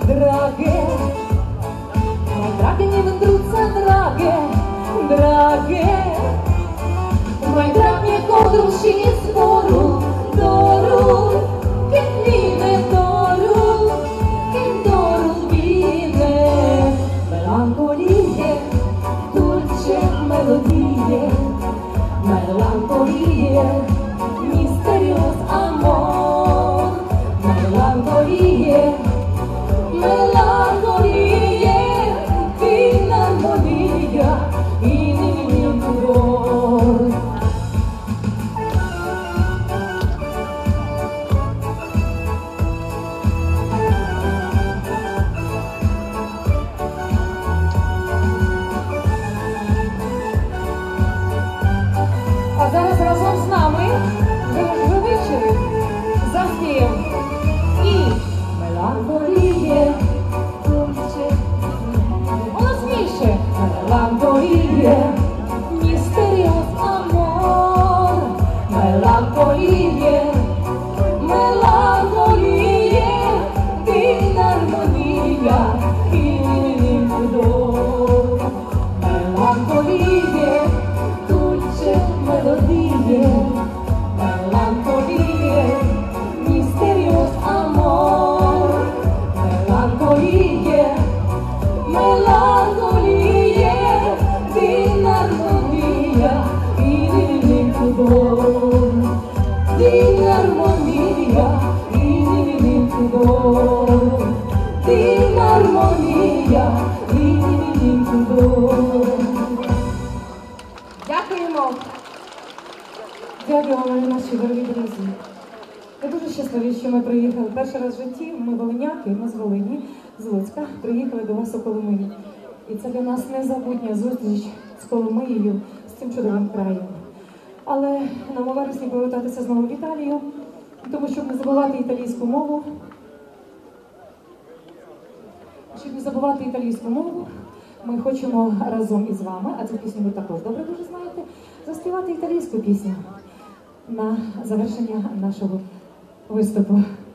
drage, moje drage nie wędrówce drage, drage, moje drage kodru się sporu, doru, kędline doru, kędoru bine, melancholie, dulce melodie, melancholie, misterios amor, melancholie, melancholie, filarmonia y mi furor. А зараз разом з нами ви вивчили заспів і меланхоліє, голосніше, меланхоліє, містеріос амор, меланхоліє, меланхоліє, філармонія і фудор, меланхоліє, melodie, melancholie, misterios amor, melancholie, melancholie, dinarmonia y divin pudor, dinarmonia y divin pudor, dinarmonia y divin pudor. Дякуємо. Дякуємо, наші дорогі друзі. Ми дуже щасливі, що ми приїхали перший раз в житті. Ми волиняки, ми з Волині, з Луцька, приїхали до вас у Коломию. І це для нас незабутня зустріч з Коломиєю, з цим чудовим краєм. Але нам у вересні повертатися знову в Італію, тому щоб не забувати італійську мову. Щоб не забувати італійську мову, ми хочемо разом із вами, а цю пісню ви також добре дуже знаєте, заспівати італійську пісню на завершення нашого виступу.